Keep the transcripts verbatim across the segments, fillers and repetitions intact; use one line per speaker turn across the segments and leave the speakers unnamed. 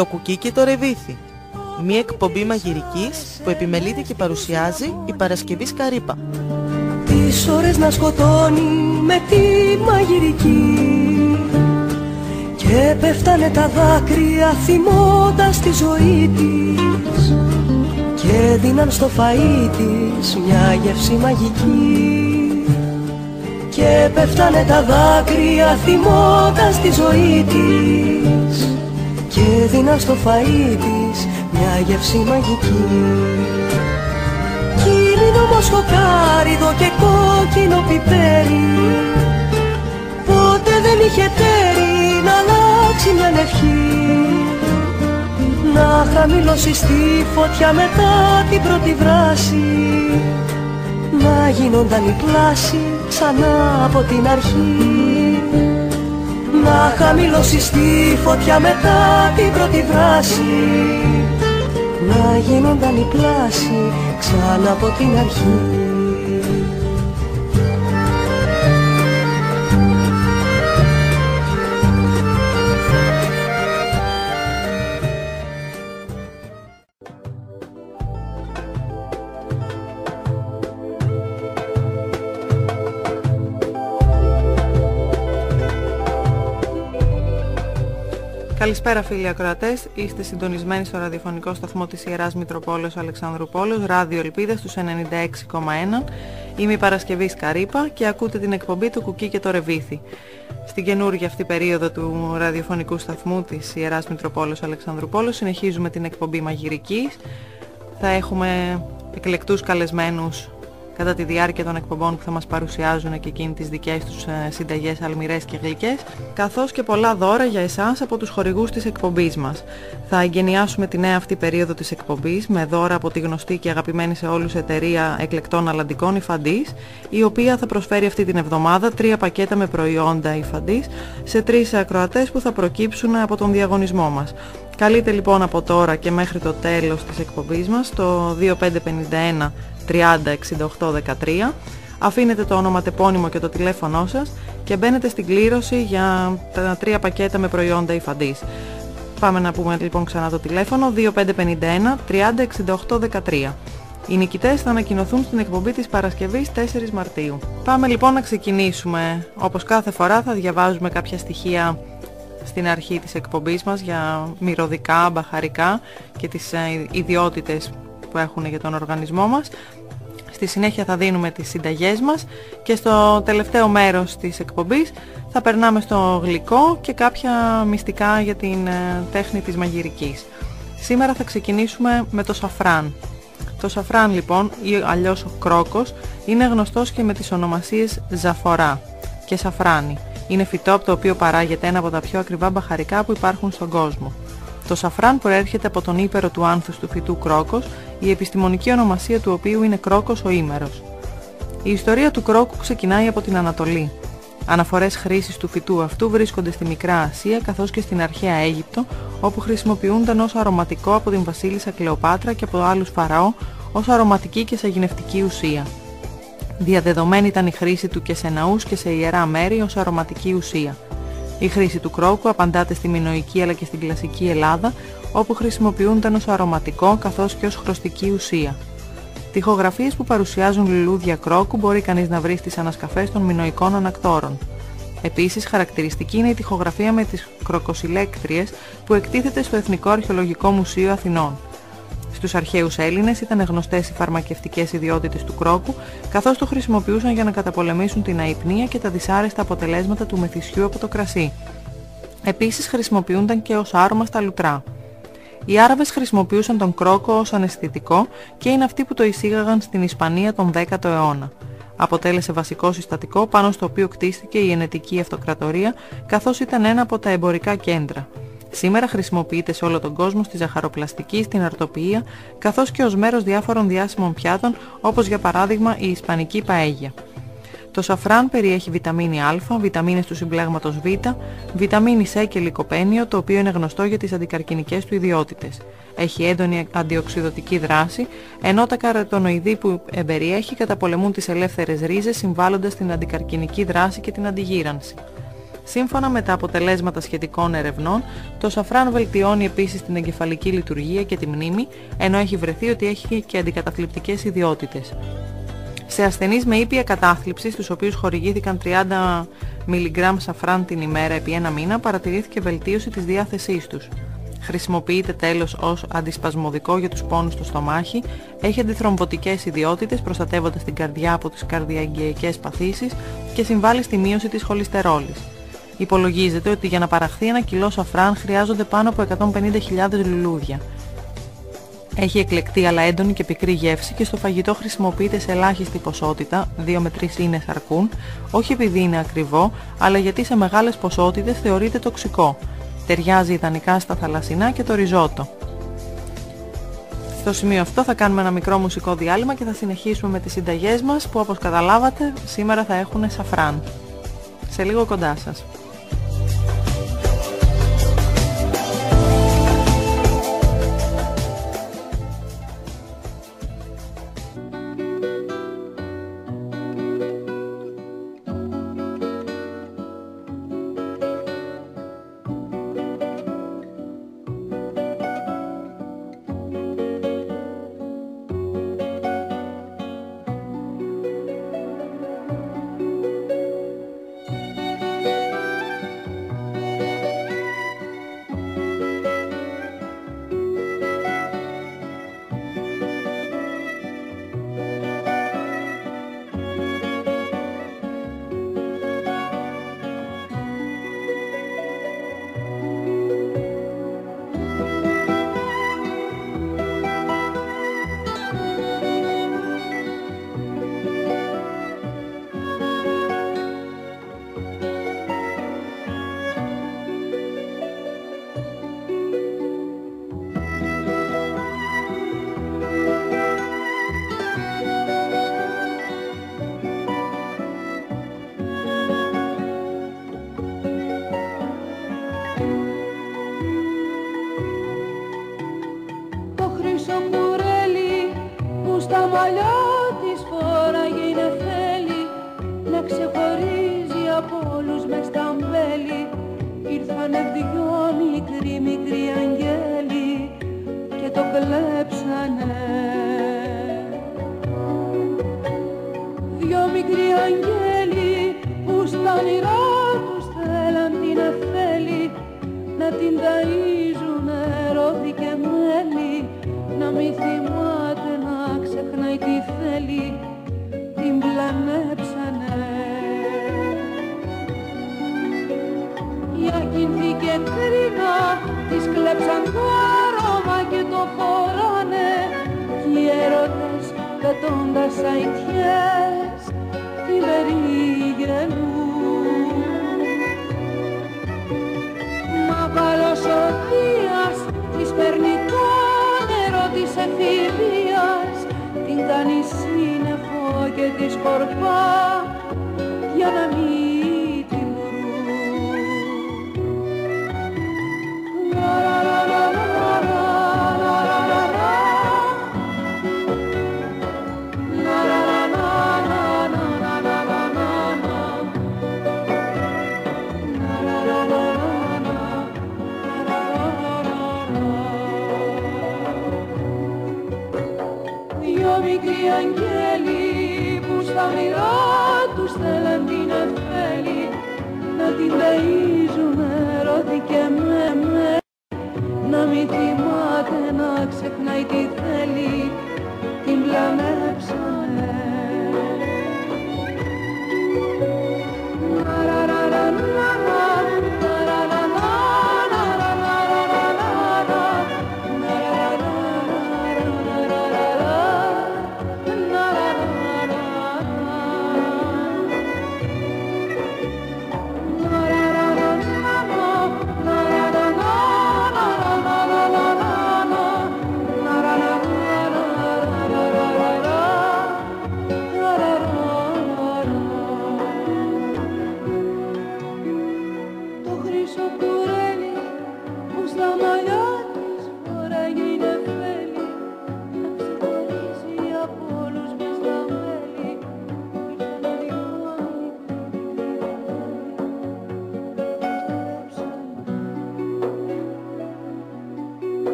Το κουκί και το ρεβίθι. Μία εκπομπή μαγειρικής που επιμελείται και παρουσιάζει η Παρασκευή Σκαρίπα.
Τις ώρες να σκοτώνει με τη μαγειρική και πέφτανε τα δάκρυα θυμώντας τη ζωή της και δίναν στο φαΐ της μια γεύση μαγική και πέφτανε τα δάκρυα θυμώντας τη ζωή της και δίναν στο φαΐ της μια γεύση μαγική. Κύλινο μοσχοκάριδο και κόκκινο πιπέρι, ποτέ δεν είχε τέρι να αλλάξει μια ευχή, να χαμηλώσει στη φωτιά μετά την πρώτη βράση, να γίνονταν η πλάση ξανά από την αρχή, να χαμηλώσει στη φωτιά μετά την πρώτη βράση, να γίνονταν η πλάση ξανά από την αρχή.
Καλησπέρα φίλοι ακροατές, είστε συντονισμένοι στο ραδιοφωνικό σταθμό της Ιεράς Μητροπόλεως Αλεξανδρουπόλεως, Ράδιο Ελπίδα στους ενενήντα έξι κόμμα ένα. Είμαι η Παρασκευή Σκαρίπα και ακούτε την εκπομπή «Το κουκί και το ρεβίθι». Στην καινούργια αυτή περίοδο του ραδιοφωνικού σταθμού της Ιεράς Μητροπόλεως Αλεξανδρουπόλεως συνεχίζουμε την εκπομπή μαγειρικής. Θα έχουμε εκλεκτούς καλεσμένους κατά τη διάρκεια των εκπομπών που θα μας παρουσιάζουν και εκείνοι τις δικές τους συνταγές αλμυρές και γλυκές, καθώς και πολλά δώρα για εσάς από τους χορηγούς της εκπομπής μας. Θα εγκαινιάσουμε τη νέα αυτή περίοδο της εκπομπής με δώρα από τη γνωστή και αγαπημένη σε όλους εταιρεία εκλεκτών αλαντικών Υφαντής, η οποία θα προσφέρει αυτή την εβδομάδα τρία πακέτα με προϊόντα Υφαντής σε τρεις ακροατές που θα προκύψουν από τον διαγωνισμό μας. Καλείτε λοιπόν από τώρα και μέχρι το τέλος της εκπομπής μας το δύο πέντε πέντε ένα τριάντα εξήντα οκτώ δεκατρία, αφήνετε το ονοματεπώνυμο και το τηλέφωνό σας και μπαίνετε στην κλήρωση για τα τρία πακέτα με προϊόντα Υφαντής. Πάμε να πούμε λοιπόν ξανά το τηλέφωνο δύο πέντε πέντε ένα τριάντα εξήντα οκτώ δεκατρία. Οι νικητές θα ανακοινωθούν στην εκπομπή της Παρασκευής τέσσερις Μαρτίου. Πάμε λοιπόν να ξεκινήσουμε. Όπως κάθε φορά θα διαβάζουμε κάποια στοιχεία στην αρχή της εκπομπής μας για μυρωδικά, μπαχαρικά και τις ιδιότητες που έχουν για τον οργανισμό μας. Στη συνέχεια θα δίνουμε τις συνταγές μας και στο τελευταίο μέρος της εκπομπής θα περνάμε στο γλυκό και κάποια μυστικά για την τέχνη της μαγειρικής. Σήμερα θα ξεκινήσουμε με το σαφράν. Το σαφράν λοιπόν, ή αλλιώς ο κρόκος, είναι γνωστός και με τις ονομασίες ζαφορά και σαφράνι. Είναι φυτό από το οποίο παράγεται ένα από τα πιο ακριβά μπαχαρικά που υπάρχουν στον κόσμο. Το σαφράν προέρχεται από τον ύπαιρο του άνθους του φυτού κρόκος, η επιστημονική ονομασία του οποίου είναι κρόκος ο ήμερος. Η ιστορία του κρόκου ξεκινάει από την Ανατολή. Αναφορές χρήσης του φυτού αυτού βρίσκονται στη Μικρά Ασία καθώς και στην αρχαία Αίγυπτο, όπου χρησιμοποιούνταν ως αρωματικό από την βασίλισσα Κλεοπάτρα και από άλλους φαραώ ως αρωματική και σαγηνευτική ουσία. Διαδεδομένη ήταν η χρήση του και σε ναούς και σε ιερά μέρη ως αρωματική ουσία. Η χρήση του κρόκου απαντάται στη μινωική αλλά και στην κλασική Ελλάδα, όπου χρησιμοποιούνταν ως αρωματικό καθώς και ως χρωστική ουσία. Τοιχογραφίες που παρουσιάζουν λουλούδια κρόκου μπορεί κανείς να βρει στις ανασκαφές των μινωικών ανακτόρων. Επίσης, χαρακτηριστική είναι η τοιχογραφία με τις κροκοσυλέκτριες που εκτίθεται στο Εθνικό Αρχαιολογικό Μουσείο Αθηνών. Στους αρχαίους Έλληνες ήταν γνωστές οι φαρμακευτικές ιδιότητες του κρόκου, καθώς το χρησιμοποιούσαν για να καταπολεμήσουν την αϊπνία και τα δυσάρεστα αποτελέσματα του μεθυσιού από το κρασί. Επίσης χρησιμοποιούνταν και ως άρωμα στα λουτρά. Οι Άραβες χρησιμοποιούσαν τον κρόκο ως αναισθητικό και είναι αυτοί που το εισήγαγαν στην Ισπανία τον δέκατο αιώνα. Αποτέλεσε βασικό συστατικό πάνω στο οποίο κτίστηκε η Ενετική Αυτοκρατορία, καθώς ήταν ένα από τα εμπορικά κέντρα. Σήμερα χρησιμοποιείται σε όλο τον κόσμο στη ζαχαροπλαστική, στην αρτοποιία, καθώς και ως μέρος διάφορων διάσημων πιάτων, όπως για παράδειγμα η ισπανική παέγια. Το σαφράν περιέχει βιταμίνη Α, βιταμίνες του συμπλέγματος Β, βιταμίνη Σ και λικοπένιο, το οποίο είναι γνωστό για τις αντικαρκινικές του ιδιότητες. Έχει έντονη αντιοξυδοτική δράση, ενώ τα καροτενοειδή που εμπεριέχει καταπολεμούν τις ελεύθερες ρίζες, συμβάλλοντας στην αντικαρκινική δράση και την αντιγύρανση. Σύμφωνα με τα αποτελέσματα σχετικών ερευνών, το σαφράν βελτιώνει επίσης την εγκεφαλική λειτουργία και τη μνήμη, ενώ έχει βρεθεί ότι έχει και αντικαταθλιπτικές ιδιότητες. Σε ασθενείς με ήπια κατάθλιψη, στους οποίους χορηγήθηκαν τριάντα μιλιγκράμμ σαφράν την ημέρα επί ένα μήνα, παρατηρήθηκε βελτίωση της διάθεσής τους. Χρησιμοποιείται τέλος ως αντισπασμωδικό για τους πόνους στο στομάχι, έχει αντιθρομβωτικές ιδιότητες προστατεύοντας την καρδιά από τις καρδιαγγεϊκές παθήσεις και συμβάλλει στη μείωση της χολυστερόλης. Υπολογίζεται ότι για να παραχθεί ένα κιλό σαφράν χρειάζονται πάνω από εκατόν πενήντα χιλιάδες λουλούδια. Έχει εκλεκτή αλλά έντονη και πικρή γεύση και στο φαγητό χρησιμοποιείται σε ελάχιστη ποσότητα, δύο με τρεις ίνες αρκούν, όχι επειδή είναι ακριβό, αλλά γιατί σε μεγάλες ποσότητες θεωρείται τοξικό. Ταιριάζει ιδανικά στα θαλασσινά και το ριζότο. Στο σημείο αυτό θα κάνουμε ένα μικρό μουσικό διάλειμμα και θα συνεχίσουμε με τις συνταγές μας που, όπως καταλάβατε, σήμερα θα έχουν σαφράν. Σε λίγο κοντά σας.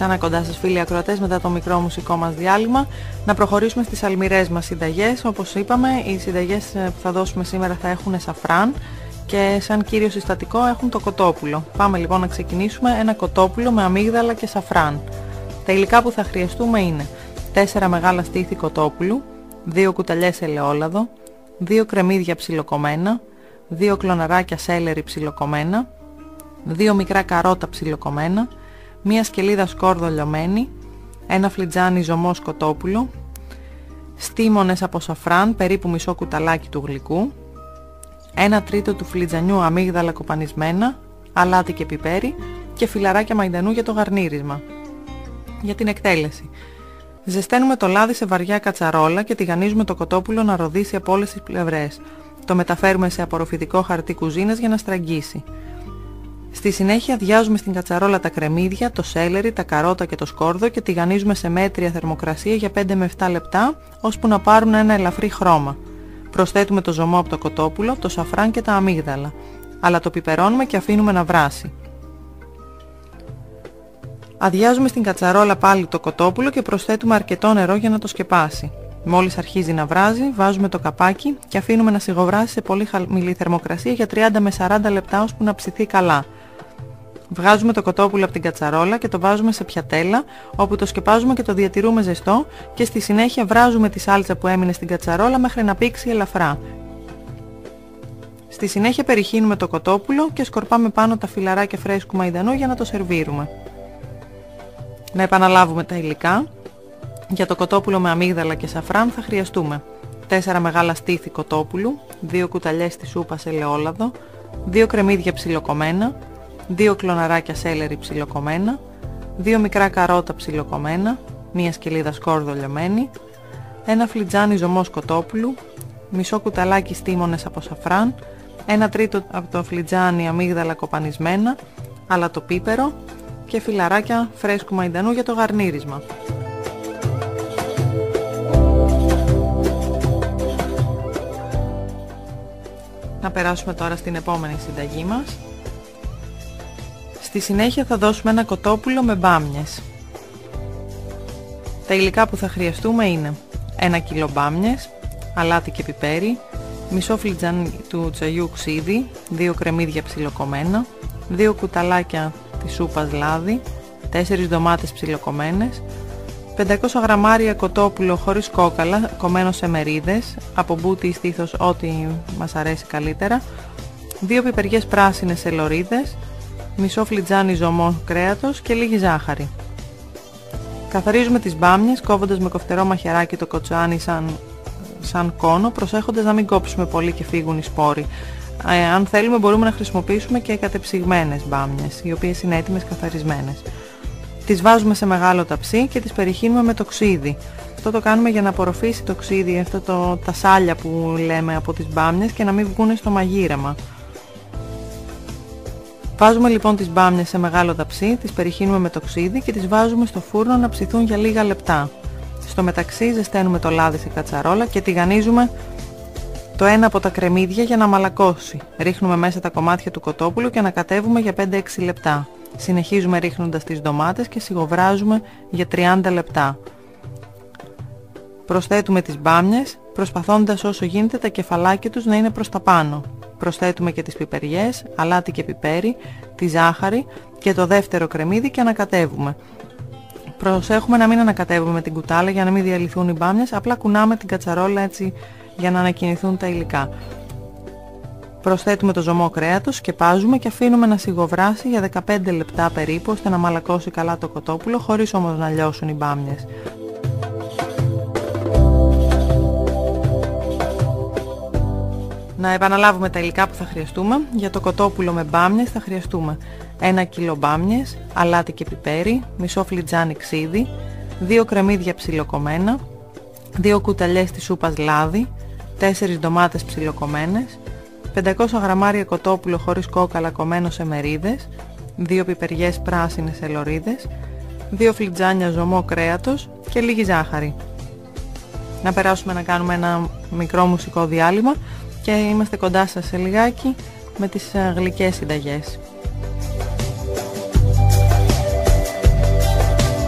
Ξανά κοντά σας φίλοι ακροατές μετά το μικρό μουσικό μας διάλειμμα. Να προχωρήσουμε στις αλμυρές μας συνταγές. Όπως είπαμε, οι συνταγές που θα δώσουμε σήμερα θα έχουν σαφράν και σαν κύριο συστατικό έχουν το κοτόπουλο. Πάμε λοιπόν να ξεκινήσουμε ένα κοτόπουλο με αμύγδαλα και σαφράν. Τα υλικά που θα χρειαστούμε είναι τέσσερα μεγάλα στήθη κοτόπουλου, δύο κουταλιές ελαιόλαδο, δύο κρεμμύδια ψιλοκομμένα, δύο κλωναράκια σέλερι ψιλοκομμένα, δύο μικρά καρότα ψιλοκομμένα, μία σκελίδα σκόρδο λιωμένη, ένα φλιτζάνι ζωμό κοτόπουλο, στίμονες από σαφράν περίπου μισό κουταλάκι του γλυκού, ένα τρίτο του φλιτζανιού αμύγδαλα κοπανισμένα, αλάτι και πιπέρι και φιλαράκια μαϊντανού για το γαρνίρισμα. Για την εκτέλεση. Ζεσταίνουμε το λάδι σε βαριά κατσαρόλα και τηγανίζουμε το κοτόπουλο να ροδίσει από όλες τις πλευρές. Το μεταφέρουμε σε απορροφητικό χαρτί κουζίνας για να στραγγίσει. Στη συνέχεια αδειάζουμε στην κατσαρόλα τα κρεμμύδια, το σέλερι, τα καρότα και το σκόρδο και τηγανίζουμε σε μέτρια θερμοκρασία για πέντε με επτά λεπτά, ώσπου να πάρουν ένα ελαφρύ χρώμα. Προσθέτουμε το ζωμό από το κοτόπουλο, το σαφράν και τα αμύγδαλα. Αλλά το πιπερώνουμε και αφήνουμε να βράσει. Αδειάζουμε στην κατσαρόλα πάλι το κοτόπουλο και προσθέτουμε αρκετό νερό για να το σκεπάσει. Μόλις αρχίζει να βράζει, βάζουμε το καπάκι και αφήνουμε να σιγοβράσει σε πολύ χαμηλή θερμοκρασία για τριάντα με σαράντα λεπτά ώσπου να ψηθεί καλά. Βγάζουμε το κοτόπουλο από την κατσαρόλα και το βάζουμε σε πιατέλα, όπου το σκεπάζουμε και το διατηρούμε ζεστό και στη συνέχεια βράζουμε τη σάλτσα που έμεινε στην κατσαρόλα μέχρι να πήξει ελαφρά. Στη συνέχεια περιχύνουμε το κοτόπουλο και σκορπάμε πάνω τα φιλαράκια φρέσκου μαϊντανού για να το σερβίρουμε. Να επαναλάβουμε τα υλικά. Για το κοτόπουλο με αμύγδαλα και σαφράν θα χρειαστούμε τέσσερα μεγάλα στήθη κοτόπουλου, δύο κουταλιές της σούπας ελαιόλαδο, δύο κρεμμύδια ψιλοκομμένα, δύο κλωναράκια σέλερι ψιλοκομμένα, δύο μικρά καρότα ψιλοκομμένα, μία σκελίδα σκόρδο λιωμένη, ένα φλιτζάνι ζωμός κοτόπουλου, μισό κουταλάκι στίμονες από σαφράν, ένα τρίτο από το φλιτζάνι αμύγδαλα κοπανισμένα, αλατοπίπερο και φιλαράκια φρέσκου μαϊντανού για το γαρνίρισμα. Να περάσουμε τώρα στην επόμενη συνταγή μας. Στη συνέχεια θα δώσουμε ένα κοτόπουλο με μπάμιες. Τα υλικά που θα χρειαστούμε είναι ένα κιλό μπάμιες, αλάτι και πιπέρι, μισό φλιτζάνι του τσαγιού ξύδι, δύο κρεμμύδια ψιλοκομμένα, δύο κουταλάκια της σούπας λάδι, τέσσερις ντομάτες ψιλοκομμένες, πεντακόσια γραμμάρια κοτόπουλο χωρίς κόκαλα, κομμένο σε μερίδες, από μπούτι ή στήθος ό,τι μας αρέσει καλύτερα, δύο πιπεριές πράσινες σε λωρίδες, μισό φλιτζάνι ζωμό κρέατος και λίγη ζάχαρη. Καθαρίζουμε τις μπάμιες κόβοντας με κοφτερό μαχαιράκι το κοτσοάνι σαν, σαν κόνο, προσέχοντας να μην κόψουμε πολύ και φύγουν οι σπόροι. Ε, αν θέλουμε μπορούμε να χρησιμοποιήσουμε και κατεψυγμένες μπάμιες, οι οποίες είναι έτοιμες καθαρισμένες. Τις βάζουμε σε μεγάλο ταψί και τις περιχύνουμε με το ξύδι. Αυτό το κάνουμε για να απορροφήσει το ξύδι, αυτό το, τα σάλια που λέμε από τις μπάμιες και να μην βγουν στο μαγείρεμα. Βάζουμε λοιπόν τις μπάμιες σε μεγάλο ταψί, τις περιχύνουμε με το ξύδι και τις βάζουμε στο φούρνο να ψηθούν για λίγα λεπτά. Στο μεταξύ ζεσταίνουμε το λάδι σε κατσαρόλα και τηγανίζουμε το ένα από τα κρεμμύδια για να μαλακώσει. Ρίχνουμε μέσα τα κομμάτια του κοτόπουλου και ανακατεύουμε για πέντε με έξι λεπτά. Συνεχίζουμε ρίχνοντας τις ντομάτες και σιγοβράζουμε για τριάντα λεπτά. Προσθέτουμε τις μπάμιες, προσπαθώντας όσο γίνεται τα κεφαλάκια τους να είναι προς τα πάνω. Προσθέτουμε και τις πιπεριές, αλάτι και πιπέρι, τη ζάχαρη και το δεύτερο κρεμμύδι και ανακατεύουμε. Προσέχουμε να μην ανακατεύουμε την κουτάλα για να μην διαλυθούν οι μπάμιες, απλά κουνάμε την κατσαρόλα έτσι για να ανακοινηθούν τα υλικά. Προσθέτουμε το ζωμό κρέατος, σκεπάζουμε και αφήνουμε να σιγοβράσει για δεκαπέντε λεπτά περίπου, ώστε να μαλακώσει καλά το κοτόπουλο, χωρίς όμως να λιώσουν οι μπάμιες. Να επαναλάβουμε τα υλικά που θα χρειαστούμε. Για το κοτόπουλο με μπάμιες θα χρειαστούμε ένα κιλό μπάμιες, αλάτι και πιπέρι, μισό φλιτζάνι ξύδι, δύο κρεμμύδια ψιλοκομμένα, δύο κουταλιές της σούπας λάδι, τέσσερις ντομάτες ψιλοκομμένες, πεντακόσια γραμμάρια κοτόπουλο χωρίς κόκαλα κομμένο σε μερίδες, δύο πιπεριές πράσινες σε λωρίδες, δύο φλιτζάνια ζωμό κρέατος και λίγη ζάχαρη. Να περάσουμε να κάνουμε ένα μικρό μουσικό διάλειμμα και είμαστε κοντά σας σε λιγάκι με τις γλυκές συνταγές.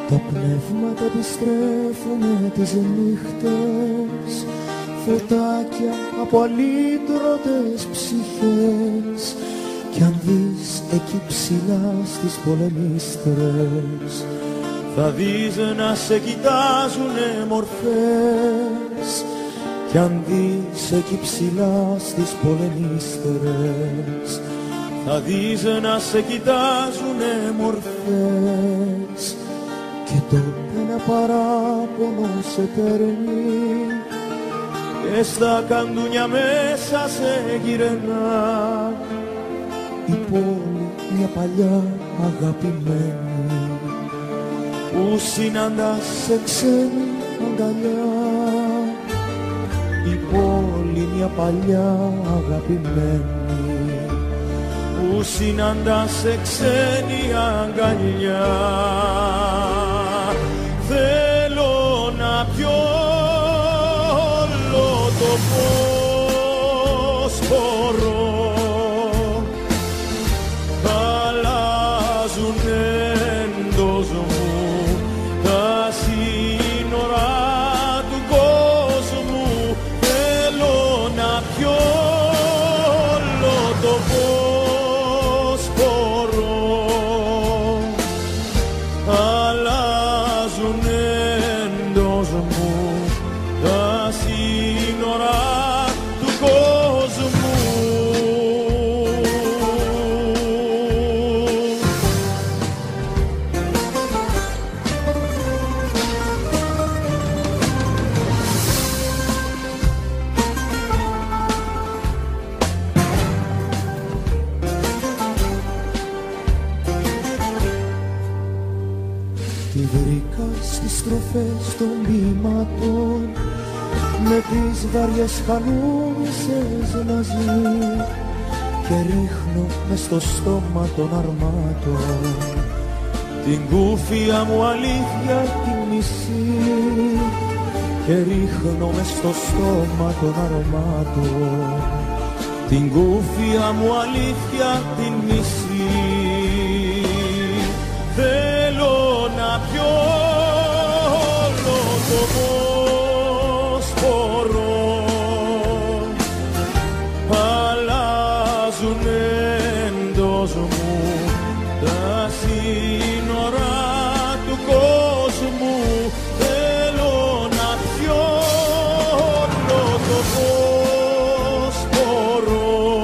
Τα πνεύματα επιστρέφουνε τις νύχτες, φωτάκια από αλήτρωτες ψυχές. Κι αν δεις εκεί ψηλά στις πολεμίστρες, θα δεις να σε κοιτάζουνε μορφές. Κι αν δεις εκεί ψηλά στις πολεμίστρες, θα δεις να σε κοιτάζουνε μορφές. Και τότε ένα παράπονο σε παίρνει και στα καντούνια μέσα σε γυρνά. Η πόλη μια παλιά αγαπημένη που συναντάς σε ξένη αγκαλιά. Η πόλη μια παλιά αγαπημένη που συναντάς σε ξένη αγκαλιά. Θέλω να πιω όλο το φως μπορώ. Αλλάζουν εντός μου τα σύνορα του κόσμου. Θέλω να πιω όλο το φως μπορώ. Αλλάζουν εντός μου τα σύνορα του κόσμου. Τη βρήκα στις στροφές των ποίηματων με τις βαριές χαλούμισες να ζει και ρίχνω μες στο στόμα των αρμάτων την κούφια μου αλήθεια τη μισή και ρίχνω μες στο στόμα των αρμάτων την κούφια μου αλήθεια τη μισή. Θέλω να πιω όλο το φως μπορώ. Αλλάζουν εντός μου τα σύνορα του κόσμου. Θέλω να πιω όλο το φως μπορώ.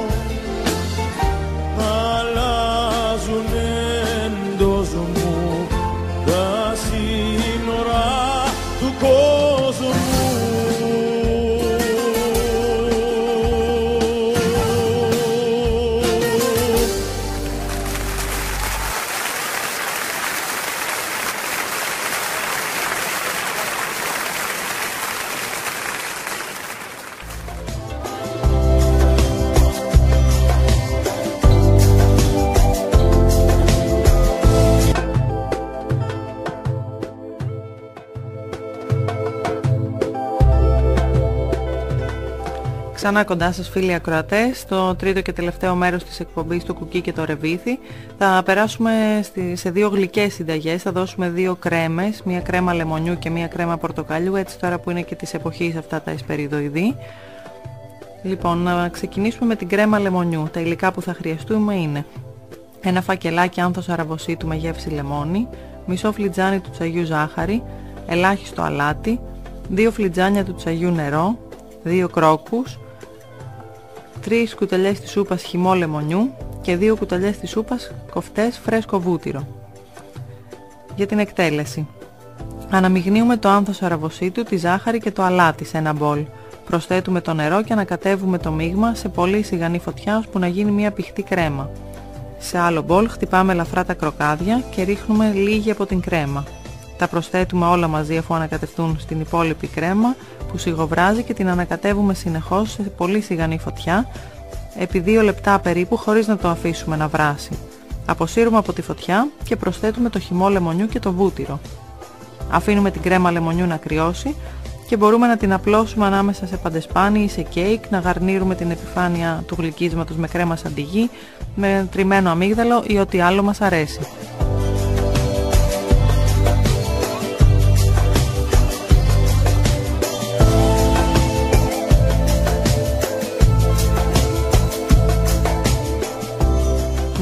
Αλλάζουν εντός μου τα σύνορα του κόσμου.
Ξανά κοντά σας φίλοι ακροατές, στο τρίτο και τελευταίο μέρος της εκπομπής του Κουκί και το Ρεβίθι. Θα περάσουμε στη, σε δύο γλυκές συνταγές, θα δώσουμε δύο κρέμες, μία κρέμα λεμονιού και μία κρέμα πορτοκαλιού, έτσι τώρα που είναι και της εποχής αυτά τα εσπεριδοειδή. Λοιπόν, να ξεκινήσουμε με την κρέμα λεμονιού. Τα υλικά που θα χρειαστούμε είναι ένα φακελάκι άνθος αραβοσίτου με γεύση λεμόνι, μισό φλιτζάνι του τσαγιού ζάχαρη, ελάχιστο αλάτι, δύο φλιτζάνια του τσαγιού νερό, δύο κρόκους, τρεις κουταλιές της σούπας χυμό λεμονιού και δύο κουταλιές της σούπας κοφτές φρέσκο βούτυρο. Για την εκτέλεση. Αναμειγνύουμε το άνθος αραβοσίτου, τη ζάχαρη και το αλάτι σε ένα μπολ. Προσθέτουμε το νερό και ανακατεύουμε το μείγμα σε πολύ σιγανή φωτιά ώσπου να γίνει μια πηχτή κρέμα. Σε άλλο μπολ χτυπάμε ελαφρά τα κροκάδια και ρίχνουμε λίγη από την κρέμα. Τα προσθέτουμε όλα μαζί αφού ανακατευτούν στην υπόλοιπη κρέμα που σιγοβράζει και την ανακατεύουμε συνεχώς σε πολύ σιγανή φωτιά επί δύο λεπτά περίπου χωρίς να το αφήσουμε να βράσει. Αποσύρουμε από τη φωτιά και προσθέτουμε το χυμό λεμονιού και το βούτυρο. Αφήνουμε την κρέμα λεμονιού να κρυώσει και μπορούμε να την απλώσουμε ανάμεσα σε παντεσπάνι ή σε κέικ, να γαρνίρουμε την επιφάνεια του γλυκίσματος με κρέμα σαντιγί, με τριμμένο αμύγδαλο ή ό,τι άλλο μας αρέσει.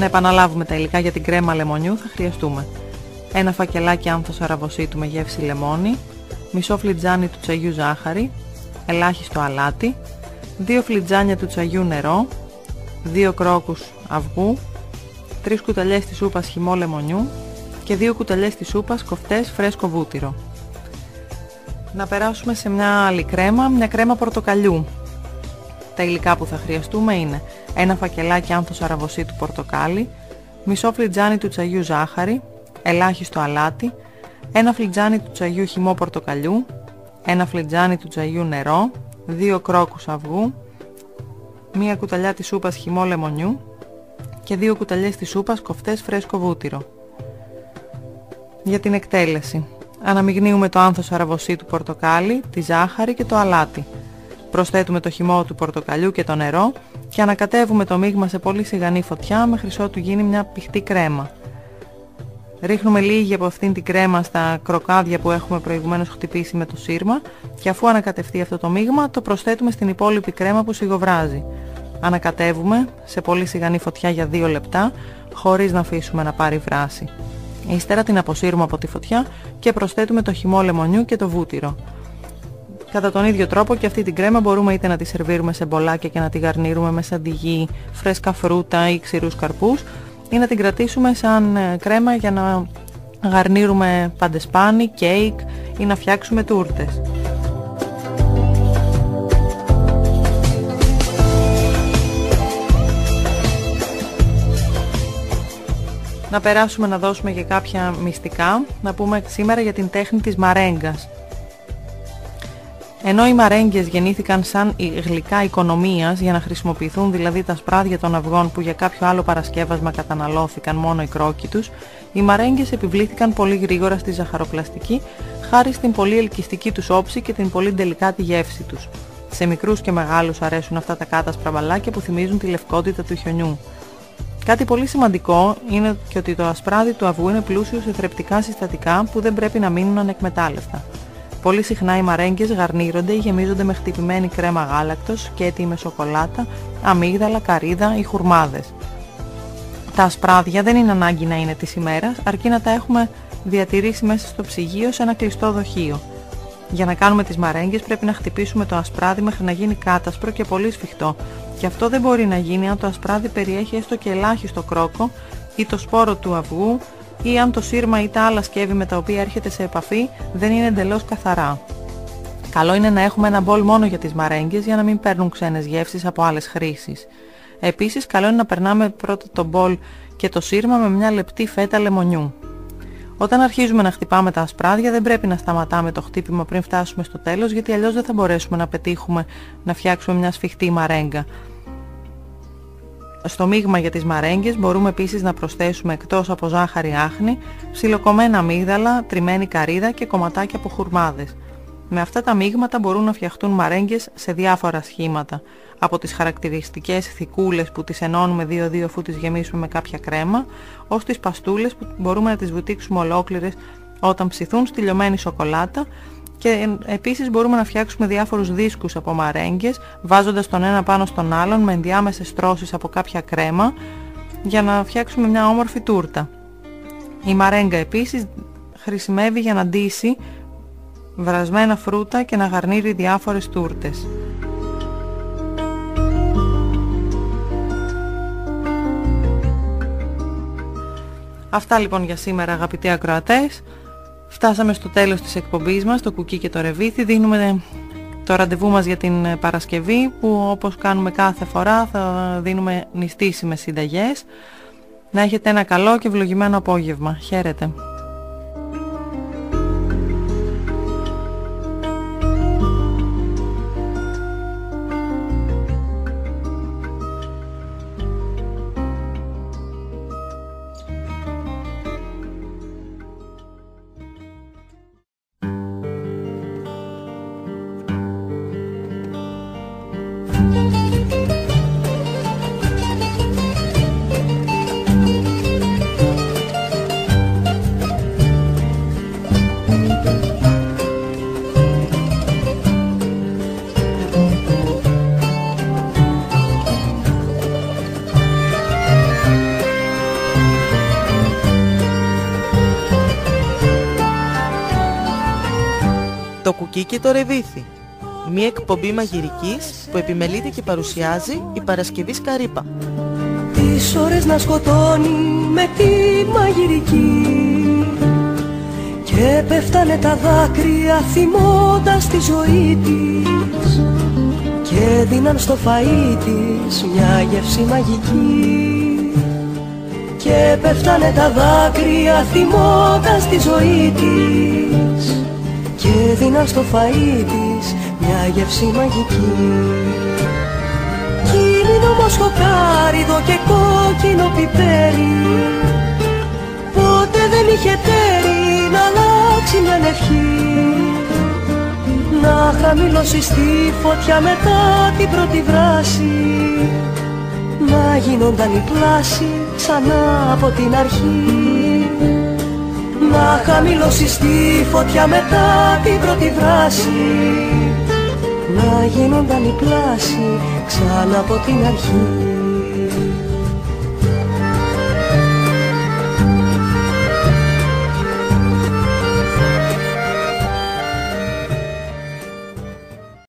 επαναλάβουμε τα υλικά για την κρέμα λεμονιού. Θα χρειαστούμε ένα φακελάκι άνθος αραβοσίτου με γεύση λεμόνι, μισό φλιτζάνι του τσαγιού ζάχαρη, ελάχιστο αλάτι, δύο φλιτζάνια του τσαγιού νερό, δύο κρόκους αυγού, τρεις κουταλιές της σούπας χυμό λεμονιού και δύο κουταλιές της σούπας κοφτές φρέσκο βούτυρο. Να περάσουμε σε μια άλλη κρέμα, μια κρέμα πορτοκαλιού. Τα υλικά που θα χρειαστούμε είναι ένα φακελάκι άνθος αραβοσίτου πορτοκάλι, μισό φλιτζάνι του τσαγιού ζάχαρη, ελάχιστο αλάτι, ένα φλιτζάνι του τσαγιού χυμό πορτοκαλιού, ένα φλιτζάνι του τσαγιού νερό, δύο κρόκους αυγού, μία κουταλιά της σούπας χυμό λεμονιού και δύο κουταλιές της σούπας κοφτές φρέσκο βούτυρο. Για την εκτέλεση: αναμειγνύουμε το άνθος αραβοσίτου πορτοκάλι, τη ζάχαρη και το αλάτι. Προσθέτουμε το χυμό του πορτοκαλιού και το νερό και ανακατεύουμε το μείγμα σε πολύ σιγανή φωτιά μέχρι ότου γίνει μια πηχτή κρέμα. Ρίχνουμε λίγη από αυτήν την κρέμα στα κροκάδια που έχουμε προηγουμένως χτυπήσει με το σύρμα και αφού ανακατευτεί αυτό το μείγμα το προσθέτουμε στην υπόλοιπη κρέμα που σιγοβράζει. Ανακατεύουμε σε πολύ σιγανή φωτιά για δύο λεπτά χωρίς να αφήσουμε να πάρει βράση. Ύστερα την αποσύρουμε από τη φωτιά και προσθέτουμε το χυμό λεμονιού και το βούτυρο. Κατά τον ίδιο τρόπο και αυτή την κρέμα μπορούμε είτε να τη σερβίρουμε σε μπολάκια και να τη γαρνίρουμε με σαντιγί, φρέσκα φρούτα ή ξηρούς καρπούς, ή να την κρατήσουμε σαν κρέμα για να γαρνίρουμε παντεσπάνι, κέικ ή να φτιάξουμε τούρτες. Να περάσουμε να δώσουμε και κάποια μυστικά, να πούμε σήμερα για την τέχνη της μαρέγκας. Ενώ οι μαρέγγες γεννήθηκαν σαν γλυκά οικονομίας, για να χρησιμοποιηθούν δηλαδή τα σπράδια των αυγών που για κάποιο άλλο παρασκεύασμα καταναλώθηκαν μόνο οι κρόκοι τους, οι μαρέγγες επιβλήθηκαν πολύ γρήγορα στη ζαχαροπλαστική χάρη στην πολύ ελκυστική τους όψη και την πολύ ντελικάτη γεύση τους. Σε μικρούς και μεγάλους αρέσουν αυτά τα κάτασπρα μπαλάκια που θυμίζουν τη λευκότητα του χιονιού. Κάτι πολύ σημαντικό είναι και ότι το ασπράδι του αυγού είναι πλούσιο σε θρεπτικά συστατικά που δεν πρέπει να μείνουν ανεκμετάλλευτα. Πολύ συχνά οι μαρέγγες γαρνίρονται ή γεμίζονται με χτυπημένη κρέμα γάλακτος, σκέτη με σοκολάτα, αμύγδαλα, καρύδα ή χουρμάδες. Τα ασπράδια δεν είναι ανάγκη να είναι της ημέρας, αρκεί να τα έχουμε διατηρήσει μέσα στο ψυγείο σε ένα κλειστό δοχείο. Για να κάνουμε τις μαρέγγες πρέπει να χτυπήσουμε το ασπράδι μέχρι να γίνει κάτασπρο και πολύ σφιχτό. Και αυτό δεν μπορεί να γίνει αν το ασπράδι περιέχει έστω και ελάχιστο κρόκο ή το σπόρο του αυγού, ή αν το σύρμα ή τα άλλα σκεύη με τα οποία έρχεται σε επαφή δεν είναι εντελώς καθαρά. Καλό είναι να έχουμε ένα μπολ μόνο για τις μαρέγγες για να μην παίρνουν ξένες γεύσεις από άλλες χρήσεις. Επίσης, καλό είναι να περνάμε πρώτα το μπολ και το σύρμα με μια λεπτή φέτα λεμονιού. Όταν αρχίζουμε να χτυπάμε τα ασπράδια δεν πρέπει να σταματάμε το χτύπημα πριν φτάσουμε στο τέλος, γιατί αλλιώς δεν θα μπορέσουμε να πετύχουμε να φτιάξουμε μια σφιχτή μαρέγγα. Στο μείγμα για τις μαρέγγες μπορούμε επίσης να προσθέσουμε εκτός από ζάχαρη άχνη, ψιλοκομμένα αμύγδαλα, τριμμένη καρύδα και κομματάκια από χουρμάδες. Με αυτά τα μείγματα μπορούν να φτιαχτούν μαρέγγες σε διάφορα σχήματα, από τις χαρακτηριστικές θικούλες που τις ενώνουμε δύο δύο αφού τις γεμίσουμε με κάποια κρέμα, ως τις παστούλες που μπορούμε να τις βουτήξουμε ολόκληρες όταν ψηθούν στη λιωμένη σοκολάτα, και επίσης μπορούμε να φτιάξουμε διάφορους δίσκους από μαρέγγες βάζοντας τον ένα πάνω στον άλλον με ενδιάμεσες στρώσεις από κάποια κρέμα για να φτιάξουμε μια όμορφη τούρτα. Η μαρέγγα επίσης χρησιμεύει για να ντύσει βρασμένα φρούτα και να γαρνίρει διάφορες τούρτες. Αυτά λοιπόν για σήμερα, αγαπητοί ακροατές. Φτάσαμε στο τέλος της εκπομπής μας, το κουκί και το ρεβίθι. Δίνουμε το ραντεβού μας για την Παρασκευή, που όπως κάνουμε κάθε φορά θα δίνουμε νηστίσιμες συνταγές. Να έχετε ένα καλό και ευλογημένο απόγευμα. Χαίρετε.
Το κουκί και το ρεβίθι. Μια εκπομπή μαγειρικής που επιμελείται και παρουσιάζει η Παρασκευή Σκαρίπα.
Τις ώρες να σκοτώνει με τη μαγειρική και πέφτανε τα δάκρυα θυμώντας τη ζωή της και δίναν στο φαΐ της μια γεύση μαγική και πέφτανε τα δάκρυα θυμώντας τη ζωή της και δίναν στο φαΐ της μια γεύση μαγική. Κίνηνο μοσχοκάριδο και κόκκινο πιπέρι, ποτέ δεν είχε τέρι να αλλάξει μια ευχή, να χαμηλώσει στη φωτιά μετά την πρώτη βράση, να γίνονταν η πλάση ξανά από την αρχή, να χαμηλώσει στη φωτιά μετά την πρώτη βράση, να γίνονταν η πλάση ξανά από την αρχή.